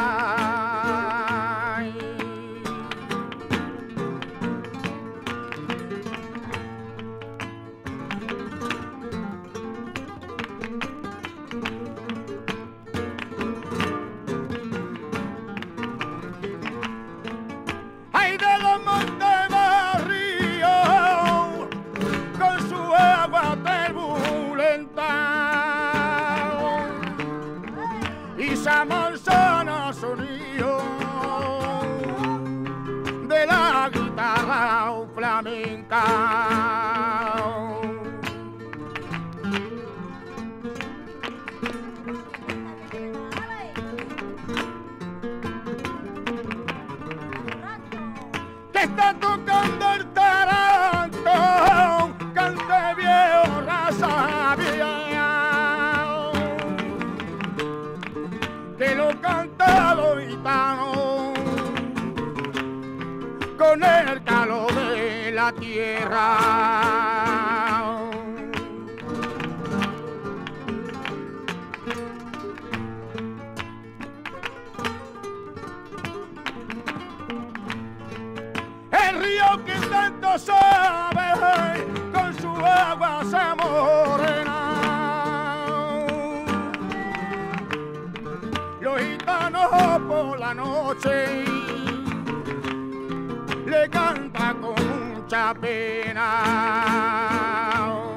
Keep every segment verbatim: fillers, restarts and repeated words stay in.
Ay, de los montes barrios con su agua turbulenta y Samonzano sonido de la guitarra flamenca. Que está tocando el taranto, cante viejo, raza vieja, que lo canta los gitanos con el calor de la tierra. El río que tanto sabe con su agua se morena. Los gitanos por la noche le cantan con mucha pena.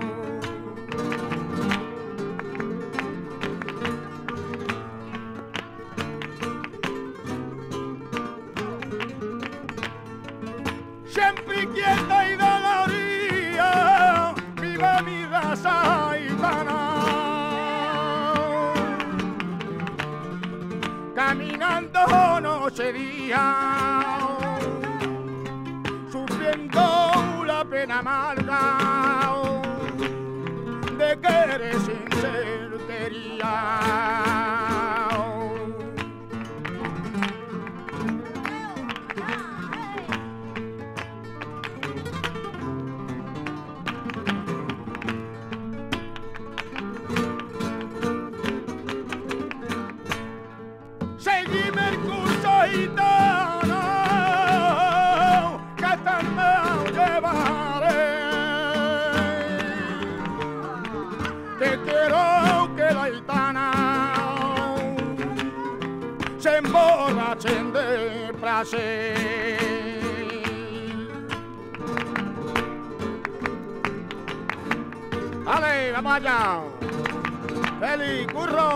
Siempre quieta y de la orilla viva mi raza gitana, caminando noche día, sufriendo la pena amarga de querer sin certería. Seguime el curso gitano, que hasta me llevaré. Que quiero que la gitana se emborrachen de placer. ¡Ale, vamos allá! ¡Feliz, curro!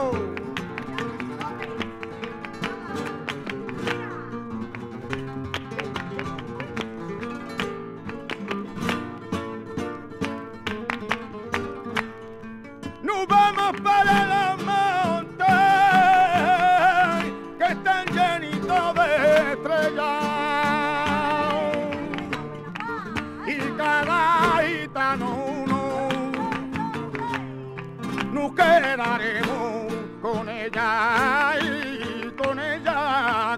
Nos vamos para los montes que están llenitos de estrellas y cada gitano uno nos quedaremos con ella y con ella